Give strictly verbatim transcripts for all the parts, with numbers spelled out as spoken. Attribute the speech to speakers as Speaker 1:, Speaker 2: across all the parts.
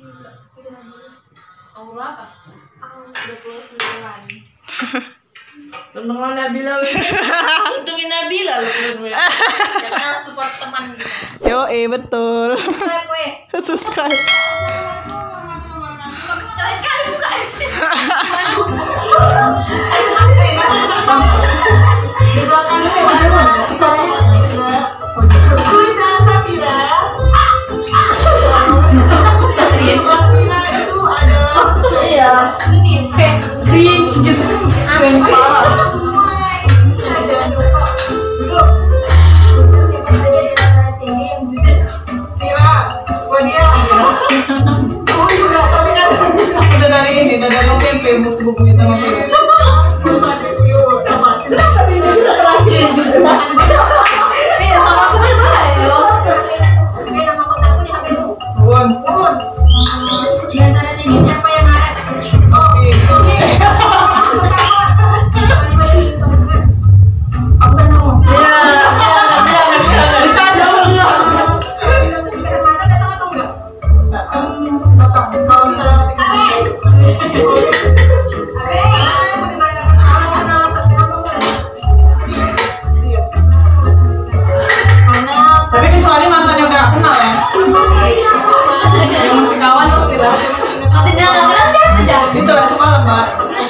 Speaker 1: Umur berapa? dua puluh sembilan. Teman Nabila. Untungin Nabila loh. Jangan harus support teman gitu.
Speaker 2: Yo, eh betul.
Speaker 1: Subscribe gue.
Speaker 2: Subscribe.
Speaker 1: Kali buka sih. Di belakang gue ada gue jangan Sapira. Sapira itu adalah iya ini kayak cringe gitu. Cringe parah.
Speaker 2: Buku itu sama dia.
Speaker 1: Kenapa sih? Kenapa sih dia terakhir juga? Iya sama aku juga ya. Oke nama kontakku di H P lu.
Speaker 2: Pun, pun.
Speaker 1: Di antara ini siapa yang marah?
Speaker 2: Oh itu.
Speaker 1: Aku sama kamu. Iya.
Speaker 2: Bercanda lu.
Speaker 1: Datang atau enggak?
Speaker 2: Datang, datang. Kalau misalnya tapi kecuali mantan yang gak kenal ya, yang masih kawan itu tidak.
Speaker 1: Nanti dia nggak kenal siapa aja.
Speaker 2: Itu lah semalam mbak.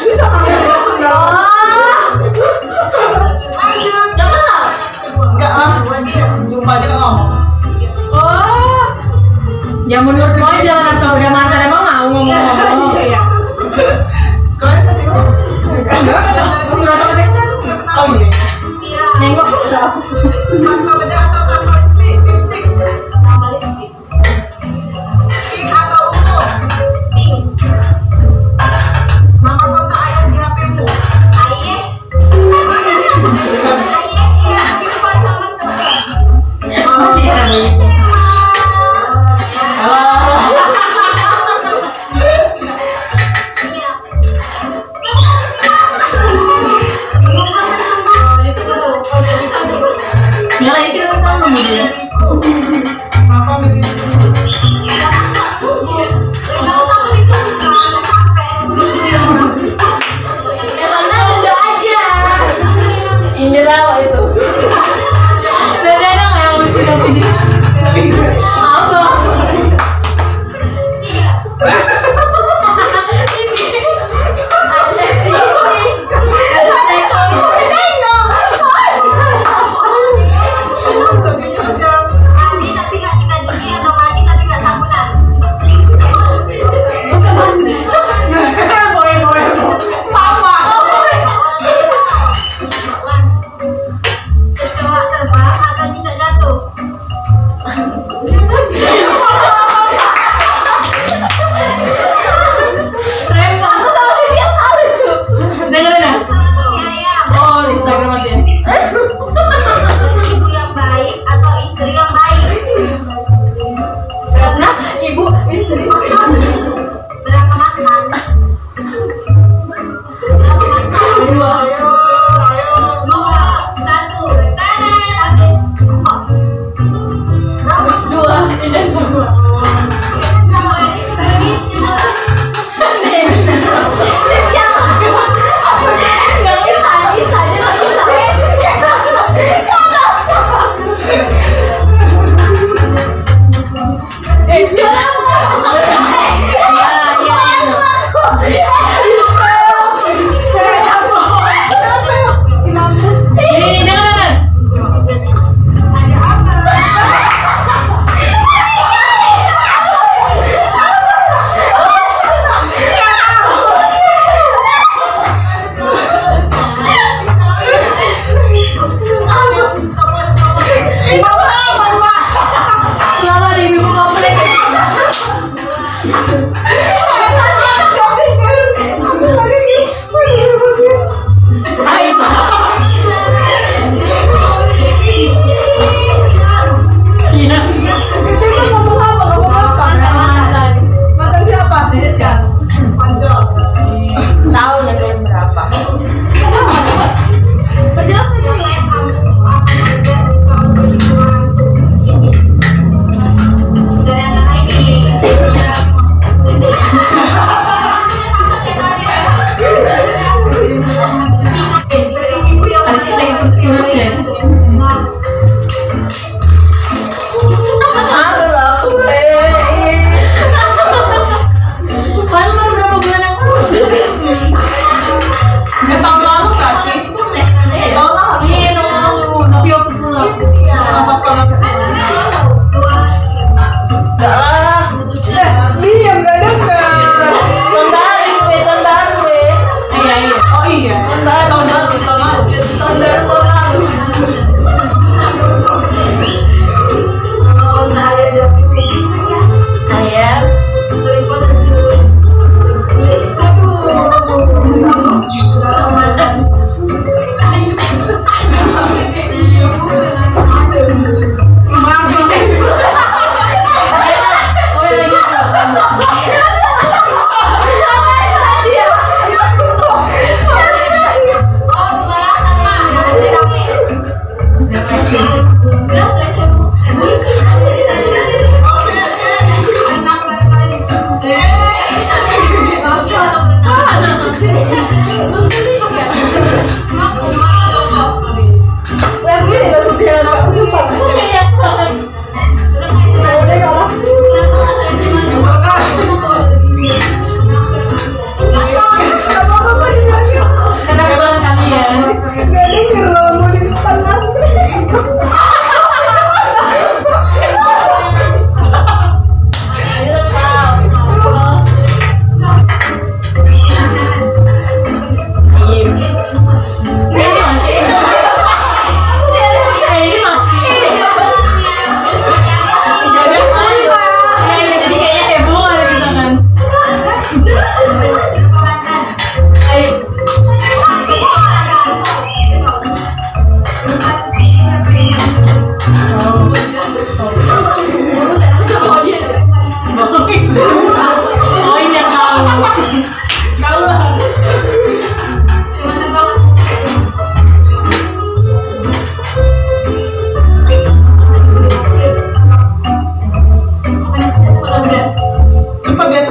Speaker 1: Udah kenal?
Speaker 2: Enggak lah, jumpa aja nggak ngomong.
Speaker 1: Oh,
Speaker 2: Ya menurut gue jangan asal udah mantan emang mau ngomong-ngomong. Kalian kasih ngomong? Enggak, kasih rasa ketek. Oh iya. Nengok. Tanpa beda atau tanpa lipstick? Lipstick.
Speaker 1: nama listrik.
Speaker 2: Pink atau ungu?
Speaker 1: Pink.
Speaker 2: Nama kontak ayah di H P-mu?
Speaker 1: Ayah. Ayah. Iya, lupa sama teman.
Speaker 2: Oh iya. Halo.
Speaker 1: Nyala itu kan ngomongin.
Speaker 2: Apa begini?
Speaker 1: Ini rawa itu. Beda dong yang sudah video. Apa? Iya. Mandi tapi nggak sikat gigi atau mandi tapi nggak sabunan?
Speaker 2: Boleh-boleh. Sama.
Speaker 1: Kecoa terbang atau cicak jatuh? Rempong. Aku sama si dia salah itu.
Speaker 2: Dengar-dengar.
Speaker 1: Atau mie ayam?
Speaker 2: Oh, Instagram aja.
Speaker 1: Ibu yang baik atau istri yang baik? Karena ibu istri berapa mantan?
Speaker 2: Ayo, ayo, ayo.
Speaker 1: Dua, satu, tanan, habis. Berapa? Dua, tidak dua. Lama di minggu komplek.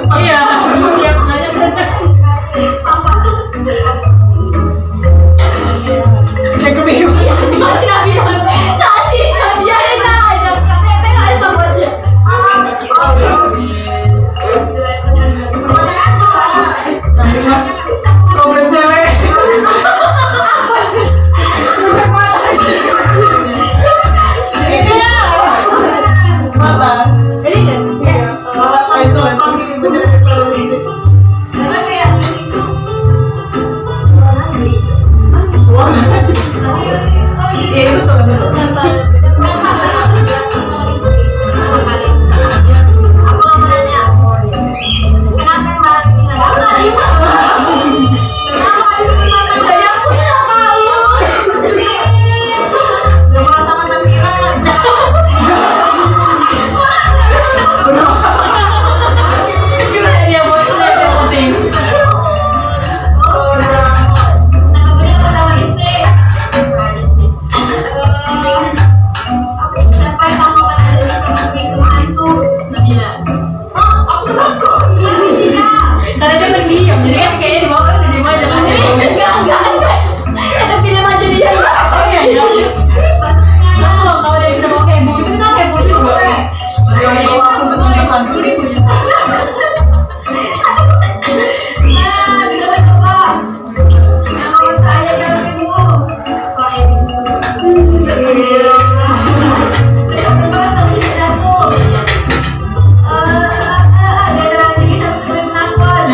Speaker 2: Iya, siap nanya.
Speaker 3: Saya kebingung.
Speaker 1: Masih nabi tadi jadi ada aja katanya nggak ada sama aja.
Speaker 3: Problem cewek. Mata.
Speaker 1: Jadi kan,
Speaker 3: Saya itu lagi bener bener.
Speaker 1: karena kayak itu.
Speaker 3: Iya itu soal betul.
Speaker 2: Iya, bos, yang penting.
Speaker 1: Siapa yang kamu kan ada di kelas minggu itu?
Speaker 2: Iya.
Speaker 1: Aku takut. Iya, tidak.
Speaker 2: Karena dia pendiam, jadi kan kayaknya di bawah kan udah diem aja kan.
Speaker 1: Enggak, enggak, enggak. Ada film aja dia.
Speaker 2: Oh iya, iya. Nah, kalau kalau dia bisa bawa kayak ibu itu kita kayak ibu juga. Kayak ibu aku betul dia bantu ibunya.
Speaker 1: Nah, tidak coba. Yang nomor saya jangan ibu. Teman-teman tapi tidak tuh. Eh, ada lagi sama teman penakut.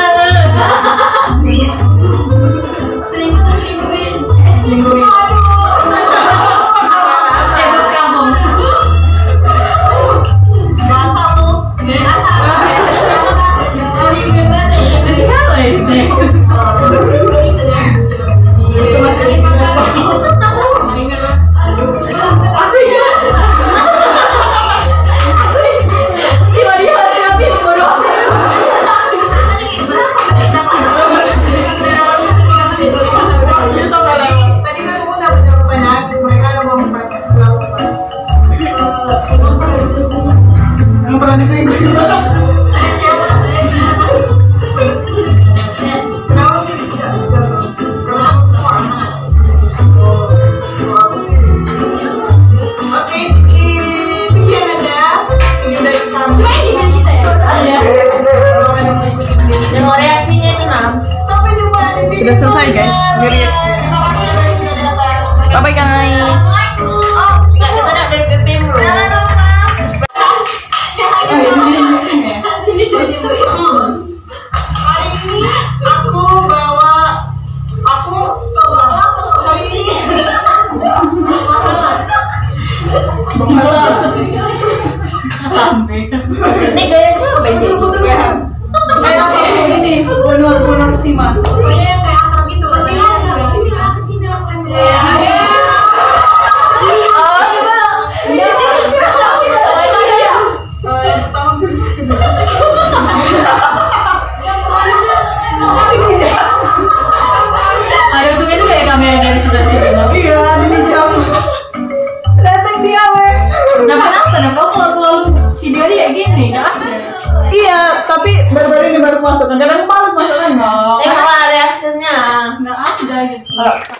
Speaker 1: Selingkuh tuh selingkuhin. Eh, selingkuhin.
Speaker 2: Eh, bos kampung.
Speaker 1: Masa lu? Masa? Selingkuhin banget.
Speaker 2: Lucu banget ya.
Speaker 1: Gak bisa deh. Selingkuhin banget. Aku ya. Aku ya. Si Wadia siapa yang bodoh?
Speaker 3: Tadi kan aku udah menjawab banyak. Mereka ada mau membantu selalu. Kamu pernah diselingkuhin? Kenapa sih tidak? Oke, sekian aja. Ini dari kami.
Speaker 2: Iya.
Speaker 1: Dengan reaksinya nih, Mam.
Speaker 3: Sampai jumpa di video
Speaker 2: Sudah selesai, guys.
Speaker 3: selanjutnya.
Speaker 2: Di reaksi.
Speaker 3: Terima kasih guys sudah datang.
Speaker 2: Bye bye guys.
Speaker 1: Oh, nggak ada dari P P M bro.
Speaker 3: Jangan lupa.
Speaker 1: Sini jadi
Speaker 3: Hari ini aku bawa aku coba hari ini
Speaker 2: Sampai.
Speaker 1: Ini gaya siapa Benji?
Speaker 3: kayak aku ini bonor bonor sima.
Speaker 1: Kayak akar gitu. Oh, apa sih melakukan gaya? Oh, gimana? Ini sih.
Speaker 2: Ada untungnya juga ya kamera dari sebelah sini. Mam.
Speaker 3: Iya, ini jam. Datang dia weh.
Speaker 2: Nah, kenapa? Nah, kau kalau selalu video dia gini, nggak ada.
Speaker 3: Iya, tapi baru-baru ini baru masuk. Kadang aku males masuknya.
Speaker 2: Oh,
Speaker 1: Tengoklah reaksinya.
Speaker 2: nggak ada gitu.
Speaker 1: Kalau